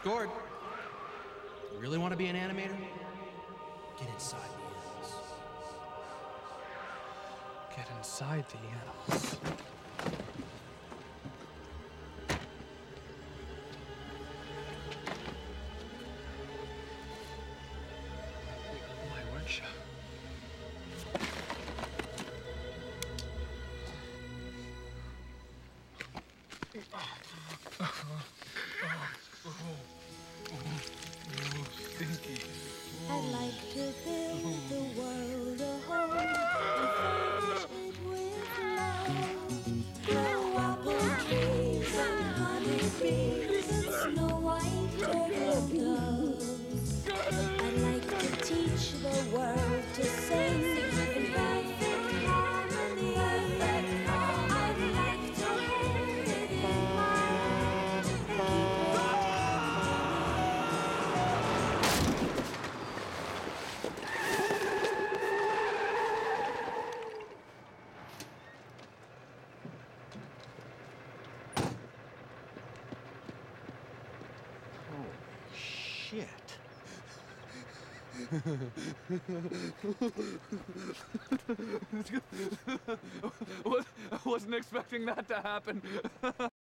Gord, you really want to be an animator? Get inside the animals. Get inside the animals. My workshop. Stinky. I'd like to build the world a home and furnish it with love. Grow apple trees and honey bees and snow white turtle doves. I'd like to teach the world to sing in perfect harmony. I'd like to hold it in my arms and keep it. Shit. I wasn't expecting that to happen.